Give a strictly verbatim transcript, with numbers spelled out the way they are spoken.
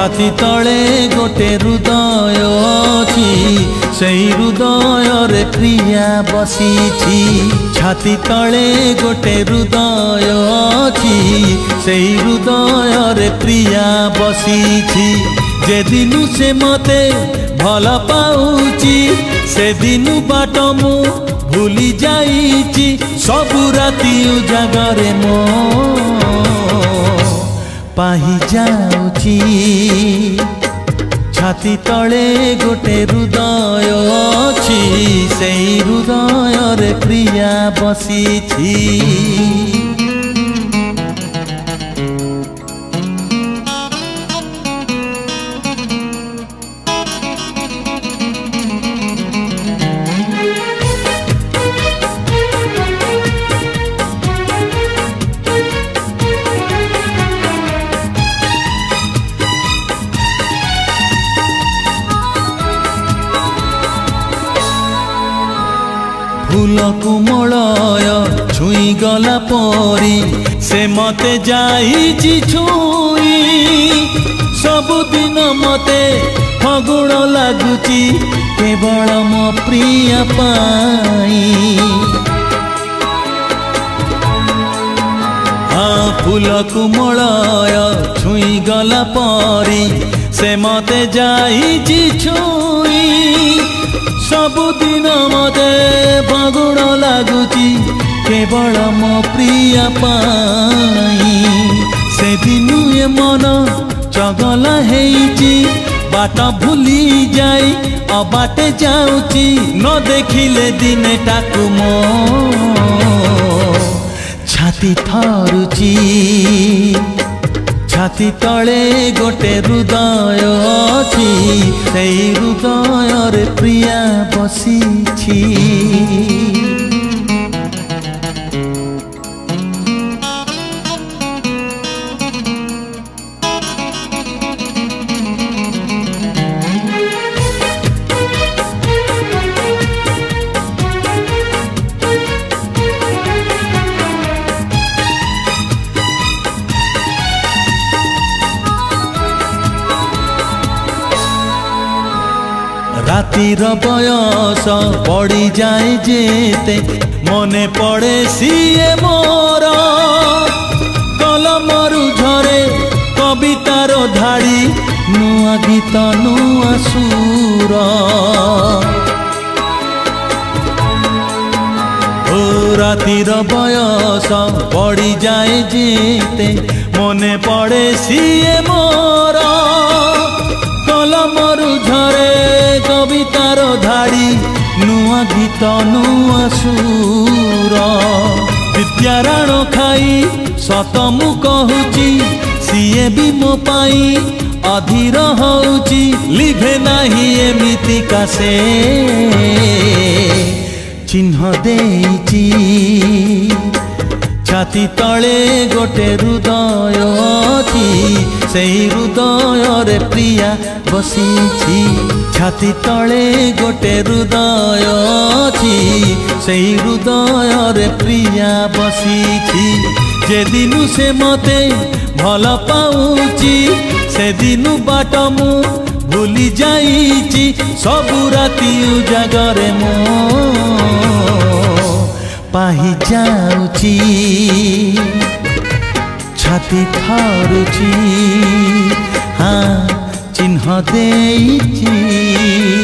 छाती तले गोटे हृदय अछि सेई हृदय रे प्रिया बसीछि छाती तले गोटे हृदय अछि सेई हृदय रे प्रिया बसीछि जे दिनु से मते भल पाउछि से दिनु बाट मु भूली जाइछि सबु राति उजागरे मो पाही जाउछि छाती तले गोटे हृदय अछि सेई हृदय रे प्रिया बसीछि फूल कुमलय छुई गला परी से मते जाइछि छुई सबुदिन मते फगुण लागुछि केवल मो प्रिय पाई हाँ फूल कुमलय छुई गला परी से मते जाइछि छुई सबुदिन मते फगुण लागुछि केवल मो प्रिय पाई से दिनु ए मन चगला हेइछि बाट भूली जाई अबाटे जाउछि न देखिले दिने टाकु मो छाती थरुछि छाती तले गोटे हृदय अछि सेई हृदय रे प्रिया बसीछि रातिर बयस पड़ी जाए जेते मने पड़े सीए मोर कलमरु झरे कवितार धाड़ी नुआ गीत नुआ सुर ओ रातिर बयस पड़ी जाए जेते मने पड़े सीए मोर कलमरु झरे कवितार धाड़ी नुआ गीत नुआ सुर विद्याराण खाई सत मु कहूची सीए भी मो पाई अधीर होउची लिभे नाही एमिति कासे चिन्ह देइची छाती तले गोटे हृदय अछि सेई हृदय रे प्रिया बसीछि छाती तले गोटे हृदय अछि सेई हृदय रे प्रिया बसीछि जे दिनु से मते भल पाउछि से दिनु बाट मु भूली जाइछि सबु राति उजागरे मो पाही जाउछि छाती थरुछि हाँ चिन्ह देइछि।